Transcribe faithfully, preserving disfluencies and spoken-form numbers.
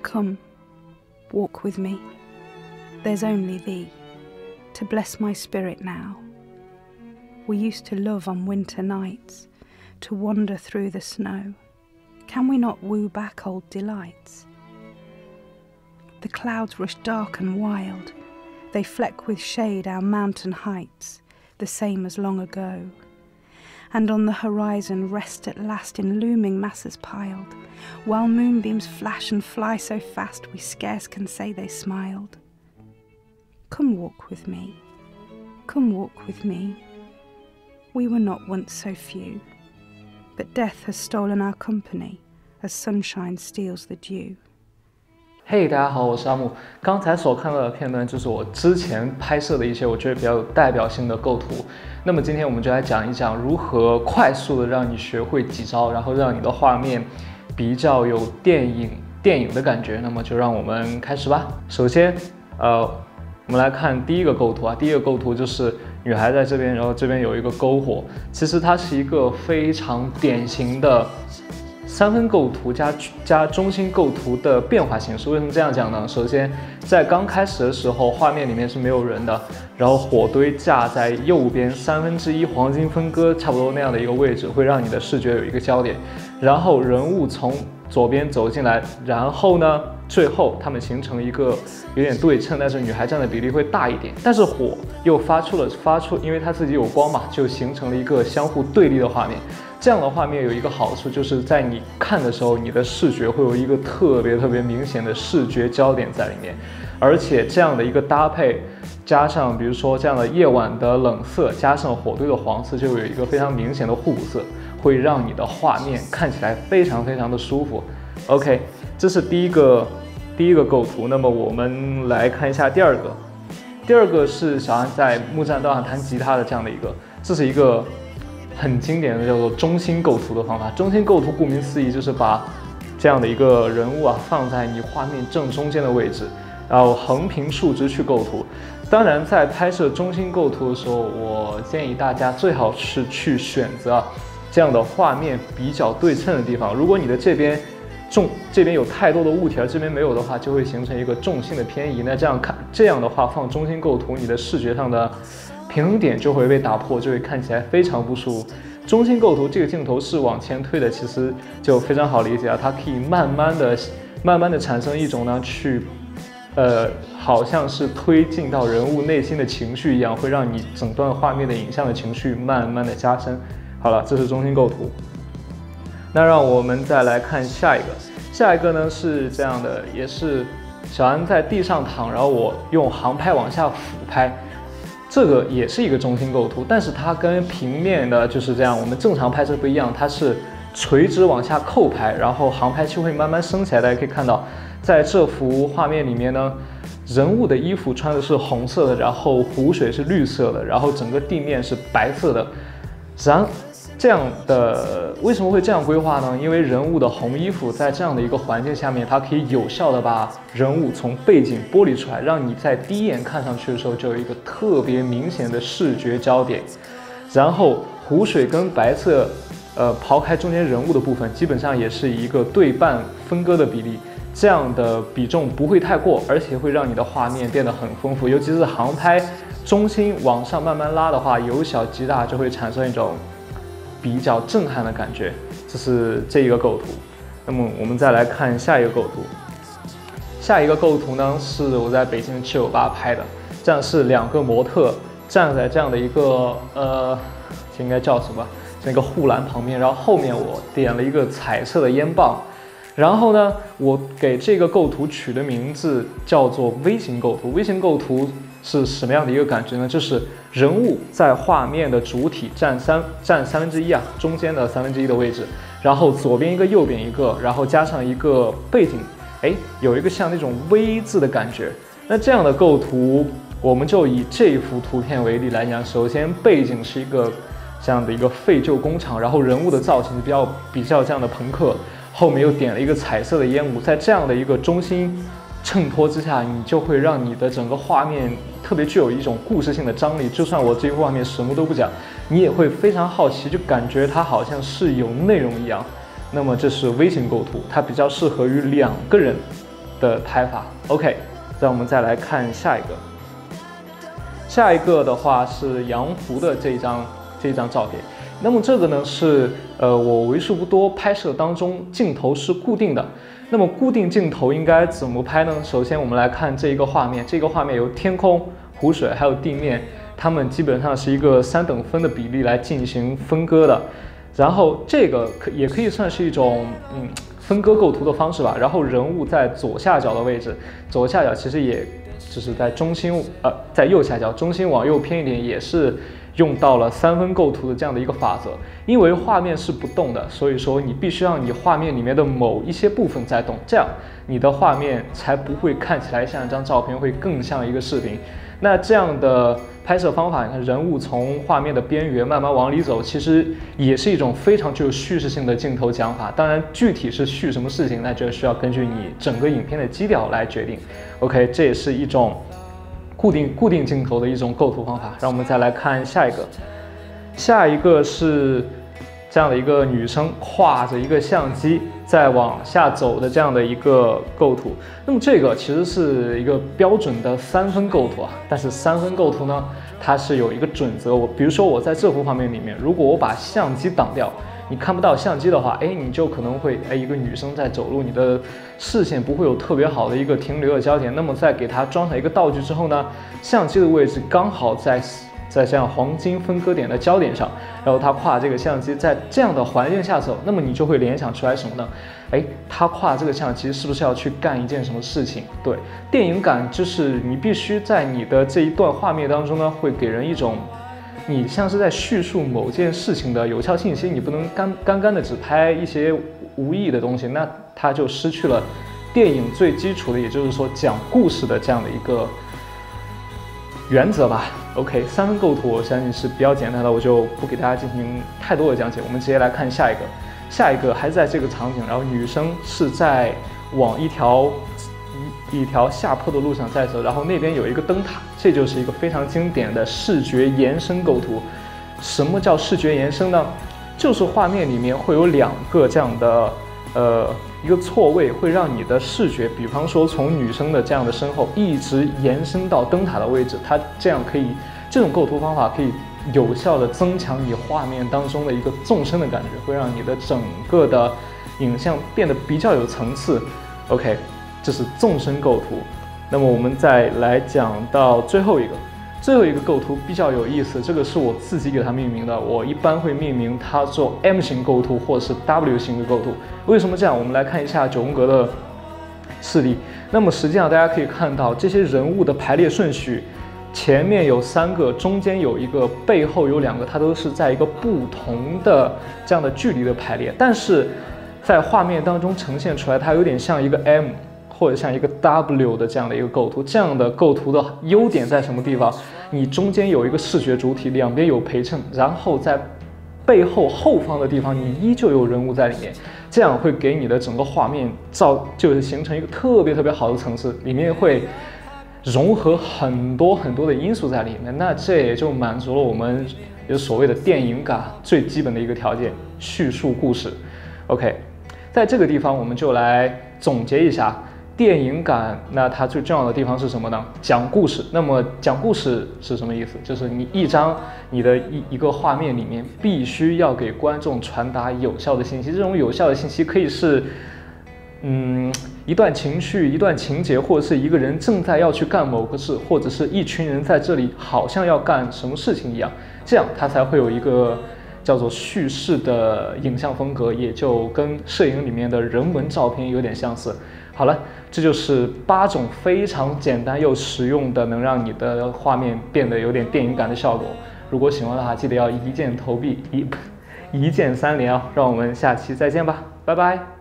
Come, walk with me. There's only thee to bless my spirit now. We used to love on winter nights, to wander through the snow. Can we not woo back old delights? The clouds rush dark and wild. They fleck with shade our mountain heights, the same as long ago. And on the horizon rest at last in looming masses piled, while moonbeams flash and fly so fast we scarce can say they smiled. Come walk with me, come walk with me. We were not once so few, but death has stolen our company as sunshine steals the dew. 嘿、hey, 大家好，我是阿木。刚才所看到的片段就是我之前拍摄的一些我觉得比较有代表性的构图。那么今天我们就来讲一讲如何快速的让你学会几招，然后让你的画面比较有电影电影的感觉。那么就让我们开始吧。首先，呃，我们来看第一个构图啊。第一个构图就是女孩在这边，然后这边有一个篝火。其实它是一个非常典型的三分构图加加中心构图的变化形式。为什么这样讲呢？首先，在刚开始的时候，画面里面是没有人的，然后火堆架在右边三分之一黄金分割差不多那样的一个位置，会让你的视觉有一个焦点。然后人物从左边走进来，然后呢，最后他们形成一个有点对称，但是女孩占的比例会大一点。但是火又发出了发出，因为它自己有光嘛，就形成了一个相互对立的画面。这样的画面有一个好处，就是在你看的时候，你的视觉会有一个特别特别明显的视觉焦点在里面，而且这样的一个搭配，加上比如说这样的夜晚的冷色，加上火堆的黄色，就有一个非常明显的互补色，会让你的画面看起来非常非常的舒服。OK， 这是第一个第一个构图。那么我们来看一下第二个，第二个是小安在木栈道上弹吉他的这样的一个，这是一个很经典的叫做中心构图的方法。中心构图顾名思义就是把这样的一个人物啊放在你画面正中间的位置，然后横平竖直去构图。当然，在拍摄中心构图的时候，我建议大家最好是去选择这样的画面比较对称的地方。如果你的这边重这边有太多的物体，而这边没有的话，就会形成一个重心的偏移。那这样看这样的话，放中心构图，你的视觉上的平衡点就会被打破，就会看起来非常不舒服。中心构图这个镜头是往前推的，其实就非常好理解啊，它可以慢慢的、慢慢的产生一种呢，去，呃，好像是推进到人物内心的情绪一样，会让你整段画面的影像的情绪慢慢的加深。好了，这是中心构图。那让我们再来看下一个，下一个呢是这样的，也是小安在地上躺，然后我用航拍往下俯拍。这个也是一个中心构图，但是它跟平面的就是这样，我们正常拍摄不一样，它是垂直往下扣拍，然后航拍器会慢慢升起来。大家可以看到，在这幅画面里面呢，人物的衣服穿的是红色的，然后湖水是绿色的，然后整个地面是白色的。然这样的为什么会这样规划呢？因为人物的红衣服在这样的一个环境下面，它可以有效的把人物从背景剥离出来，让你在第一眼看上去的时候就有一个特别明显的视觉焦点。然后湖水跟白色，呃，刨开中间人物的部分，基本上也是一个对半分割的比例。这样的比重不会太过，而且会让你的画面变得很丰富。尤其是航拍，中心往上慢慢拉的话，由小及大就会产生一种比较震撼的感觉。这是这一个构图。那么我们再来看下一个构图。下一个构图呢是我在北京七九八拍的，这样是两个模特站在这样的一个呃，这应该叫什么？那个护栏旁边，然后后面我点了一个彩色的烟棒。然后呢，我给这个构图取的名字叫做微型构图。微型构图是什么样的一个感觉呢？就是人物在画面的主体占三占三分之一啊，中间的三分之一的位置，然后左边一个，右边一个，然后加上一个背景，哎，有一个像那种 V 字的感觉。那这样的构图，我们就以这幅图片为例来讲，首先背景是一个这样的一个废旧工厂，然后人物的造型是比较比较这样的朋克。后面又点了一个彩色的烟雾，在这样的一个中心衬托之下，你就会让你的整个画面特别具有一种故事性的张力。就算我这幅画面什么都不讲，你也会非常好奇，就感觉它好像是有内容一样。那么这是微型构图，它比较适合于两个人的拍法。OK， 让我们再来看下一个。下一个的话是洋服的这一张这一张照片。那么这个呢是呃我为数不多拍摄当中镜头是固定的。那么固定镜头应该怎么拍呢？首先我们来看这一个画面，这个画面由天空、湖水还有地面，它们基本上是一个三等分的比例来进行分割的。然后这个可也可以算是一种嗯分割构图的方式吧。然后人物在左下角的位置，左下角其实也就是在中心呃在右下角，中心往右偏一点，也是用到了三分构图的这样的一个法则。因为画面是不动的，所以说你必须让你画面里面的某一些部分在动，这样你的画面才不会看起来像一张照片，会更像一个视频。那这样的拍摄方法，你看人物从画面的边缘慢慢往里走，其实也是一种非常具有叙事性的镜头讲法。当然，具体是叙什么事情，那就需要根据你整个影片的基调来决定。OK， 这也是一种固定固定镜头的一种构图方法。让我们再来看下一个，下一个是这样的一个女生挎着一个相机在往下走的这样的一个构图。那么这个其实是一个标准的三分构图啊，但是三分构图呢，它是有一个准则。我比如说我在这幅画面里面，如果我把相机挡掉，你看不到相机的话，哎，你就可能会哎一个女生在走路，你的视线不会有特别好的一个停留的焦点。那么在给它装上一个道具之后呢，相机的位置刚好在在这样黄金分割点的焦点上，然后他挎这个相机在这样的环境下走，那么你就会联想出来什么呢？哎，他挎这个相机是不是要去干一件什么事情？对，电影感就是你必须在你的这一段画面当中呢，会给人一种你像是在叙述某件事情的有效信息，你不能干干干的只拍一些无意义的东西，那它就失去了电影最基础的，也就是说讲故事的这样的一个原则吧。OK， 三分构图我相信是比较简单的，我就不给大家进行太多的讲解。我们直接来看下一个，下一个还是在这个场景，然后女生是在往一条一一条下坡的路上在走，然后那边有一个灯塔，这就是一个非常经典的视觉延伸构图。什么叫视觉延伸呢？就是画面里面会有两个这样的呃一个错位，会让你的视觉，比方说从女生的这样的身后一直延伸到灯塔的位置，它这样可以，这种构图方法可以有效的增强你画面当中的一个纵深的感觉，会让你的整个的影像变得比较有层次。OK， 这是纵深构图。那么我们再来讲到最后一个。最后一个构图比较有意思，这个是我自己给它命名的。我一般会命名它做 M 型构图或是 W 型的构图。为什么这样？我们来看一下九宫格的示例。那么实际上大家可以看到，这些人物的排列顺序，前面有三个，中间有一个，背后有两个，它都是在一个不同的这样的距离的排列。但是在画面当中呈现出来，它有点像一个 M。或者像一个 W 的这样的一个构图，这样的构图的优点在什么地方？你中间有一个视觉主体，两边有陪衬，然后在背后后方的地方，你依旧有人物在里面，这样会给你的整个画面造就是形成一个特别特别好的层次，里面会融合很多很多的因素在里面。那这也就满足了我们有所谓的电影感最基本的一个条件：叙述故事。OK， 在这个地方我们就来总结一下。电影感，那它最重要的地方是什么呢？讲故事。那么讲故事是什么意思？就是你一张你的一一个画面里面，必须要给观众传达有效的信息。这种有效的信息可以是，嗯，一段情绪、一段情节，或者是一个人正在要去干某个事，或者是一群人在这里好像要干什么事情一样，这样它才会有一个叫做叙事的影像风格，也就跟摄影里面的人文照片有点相似。好了，这就是八种非常简单又实用的，能让你的画面变得有点电影感的效果。如果喜欢的话，记得要一键投币，一一键三连啊！让我们下期再见吧，拜拜。